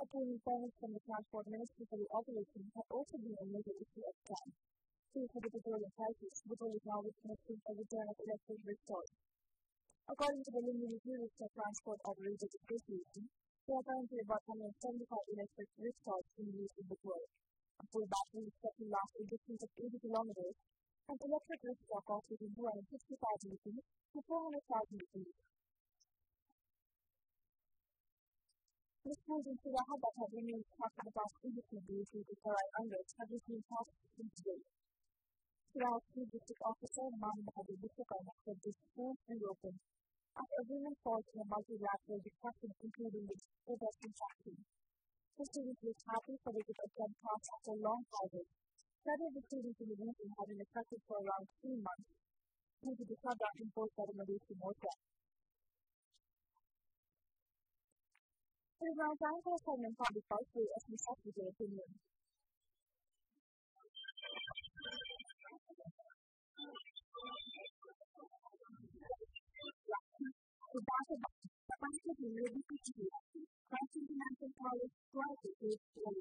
Obtaining permits from the Transport Ministry for the operation had also been a major issue at the time. Due to the petroleum crisis, Bhopal is now witnessing a return of electric rickshaws. According to the Lumbini Rickshaw Transport Operators Association, there are currently about 175 electric rickshaws in use in the world. A full battery is set to last a distance of 80 kilometers, and electric rickshaw costs between 260,000 rupees to 400,000 rupees. The schools in Surahabad have remained shut for the past 83 days due to chloride unrest have resumed tasks since today. Surahat Chief District Officer Man Bahadur Vishwakarma said the schools reopened after agreement falls in a multilateral discussion including the protesting faction. The students looked happy for they could attend class after a long holiday. Several of the students in the region have been affected for around 3 months due to the shutdown imposed by the Malaysian Morcha. It is now time for a segment public by SB Secretary Opinion. The Bank of Bank